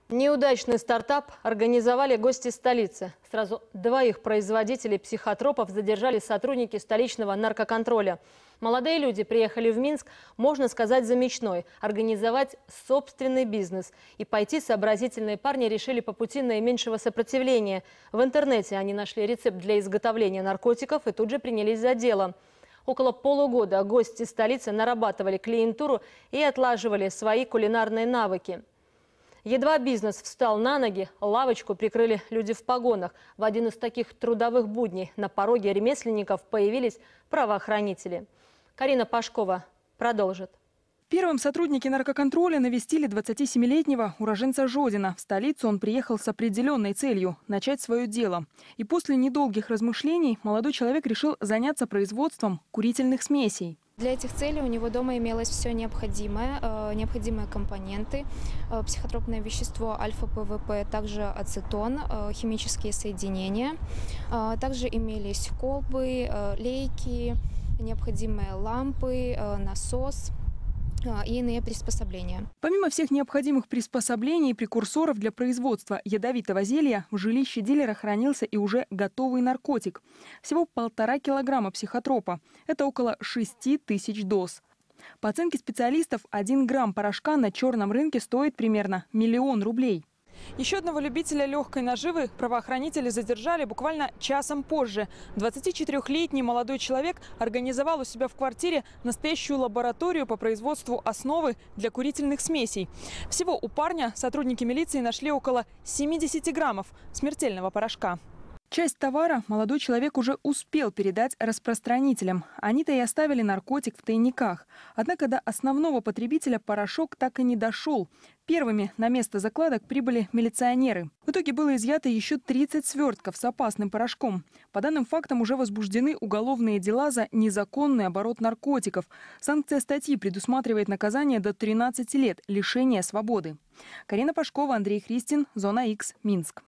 Неудачный стартап организовали гости столицы. Сразу двоих производителей психотропов задержали сотрудники столичного наркоконтроля. Молодые люди приехали в Минск, можно сказать, за мечтой – организовать собственный бизнес. И пойти сообразительные парни решили по пути наименьшего сопротивления. В интернете они нашли рецепт для изготовления наркотиков и тут же принялись за дело. Около полугода гости столицы нарабатывали клиентуру и отлаживали свои кулинарные навыки. Едва бизнес встал на ноги, лавочку прикрыли люди в погонах. В один из таких трудовых будней на пороге ремесленников появились правоохранители. Карина Пашкова продолжит. Первым сотрудники наркоконтроля навестили 27-летнего уроженца Жодина. В столицу он приехал с определенной целью – начать свое дело. И после недолгих размышлений молодой человек решил заняться производством курительных смесей. Для этих целей у него дома имелось все необходимое, необходимые компоненты, психотропное вещество альфа-ПВП, также ацетон, химические соединения. Также имелись колбы, лейки, необходимые лампы, насос и иные приспособления. Помимо всех необходимых приспособлений и прекурсоров для производства ядовитого зелья, в жилище дилера хранился и уже готовый наркотик. Всего 1,5 килограмма психотропа. Это около 6000 доз. По оценке специалистов, 1 грамм порошка на черном рынке стоит примерно 1 000 000 рублей. Еще одного любителя легкой наживы правоохранители задержали буквально часом позже. 24-летний молодой человек организовал у себя в квартире настоящую лабораторию по производству основы для курительных смесей. Всего у парня сотрудники милиции нашли около 70 граммов смертельного порошка. Часть товара молодой человек уже успел передать распространителям. Они-то и оставили наркотик в тайниках. Однако до основного потребителя порошок так и не дошел. Первыми на место закладок прибыли милиционеры. В итоге было изъято еще 30 свертков с опасным порошком. По данным фактам уже возбуждены уголовные дела за незаконный оборот наркотиков. Санкция статьи предусматривает наказание до 13 лет лишения свободы. Карина Пашкова, Андрей Христин, Зона Х, Минск.